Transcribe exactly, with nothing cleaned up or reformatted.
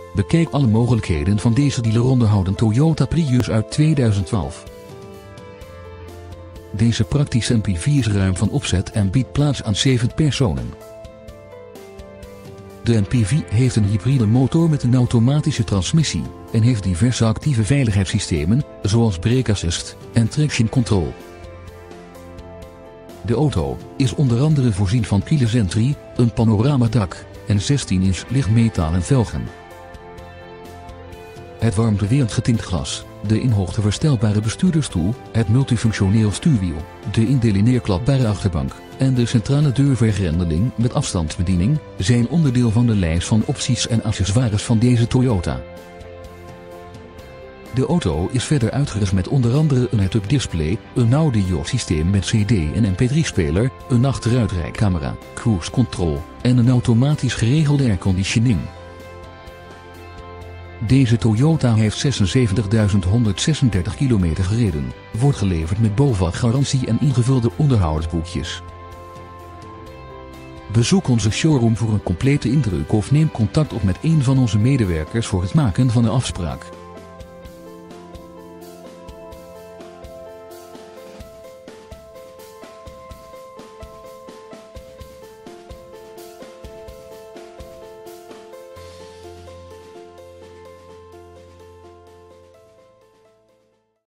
Bekijk alle mogelijkheden van deze dealer onderhouden Toyota Prius uit tweeduizend twaalf. Deze praktische M P V is ruim van opzet en biedt plaats aan zeven personen. De M P V heeft een hybride motor met een automatische transmissie en heeft diverse actieve veiligheidssystemen, zoals brake assist en traction control. De auto is onder andere voorzien van keyless entry, een panoramadak en zestien inch lichtmetalen velgen. Het warmtewerend getint glas, de in hoogte verstelbare bestuurdersstoel, het multifunctioneel stuurwiel, de indelineerklapbare achterbank en de centrale deurvergrendeling met afstandsbediening zijn onderdeel van de lijst van opties en accessoires van deze Toyota. De auto is verder uitgerust met onder andere een head-up display, een audio-systeem met C D en M P drie speler, een achteruitrijcamera, cruise control en een automatisch geregelde airconditioning. Deze Toyota heeft zesenzeventigduizend honderdzesendertig kilometer gereden, wordt geleverd met B O V A-garantie en ingevulde onderhoudsboekjes. Bezoek onze showroom voor een complete indruk of neem contact op met een van onze medewerkers voor het maken van een afspraak.